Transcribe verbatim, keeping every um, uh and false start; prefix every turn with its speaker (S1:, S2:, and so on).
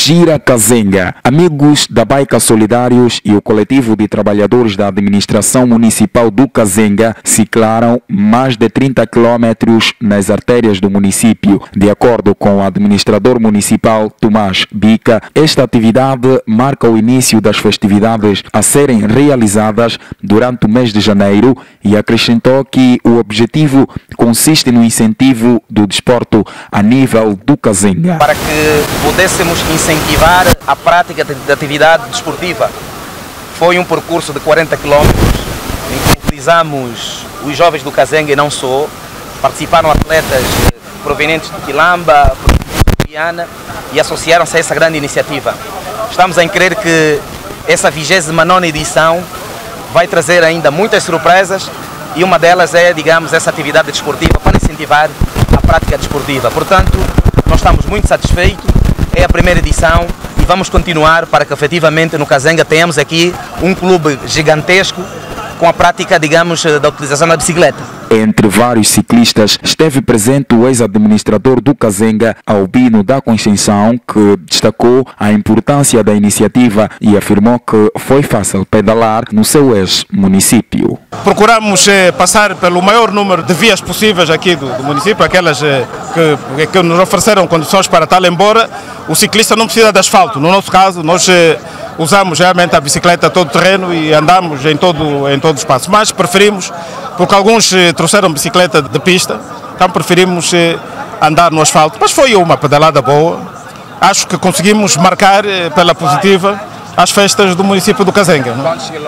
S1: Gira Kazenga. Amigos da Baica Solidários e o coletivo de trabalhadores da administração municipal do Kazenga ciclaram mais de trinta quilômetros nas artérias do município. De acordo com o administrador municipal Tomás Bica, esta atividade marca o início das festividades a serem realizadas durante o mês de janeiro e acrescentou que o objetivo consiste no incentivo do desporto a nível do Kazenga.
S2: Para que pudéssemos incentivar a prática de atividade desportiva. Foi um percurso de quarenta quilômetros, em que utilizamos os jovens do Kazenga e não só. Participaram atletas provenientes de Quilamba, de Guiana e associaram-se a essa grande iniciativa. Estamos a crer que essa vigésima nona edição vai trazer ainda muitas surpresas e uma delas é, digamos, essa atividade desportiva para incentivar a prática desportiva. Portanto, nós estamos muito satisfeitos, é a primeira edição e vamos continuar para que efetivamente no Kazenga tenhamos aqui um clube gigantesco com a prática, digamos, da utilização da bicicleta.
S1: Entre vários ciclistas esteve presente o ex-administrador do Kazenga, Albino da Conceição, que destacou a importância da iniciativa e afirmou que foi fácil pedalar no seu ex-município.
S3: Procuramos eh, passar pelo maior número de vias possíveis aqui do, do município, aquelas eh, que, que nos ofereceram condições para tal, embora o ciclista não precisa de asfalto. No nosso caso, nós eh, usamos realmente a bicicleta todo terreno e andamos em todo, em todo o espaço, mas preferimos, porque alguns eh, trouxeram bicicleta de pista, então preferimos eh, andar no asfalto. Mas foi uma pedalada boa, acho que conseguimos marcar eh, pela positiva as festas do município do Kazenga.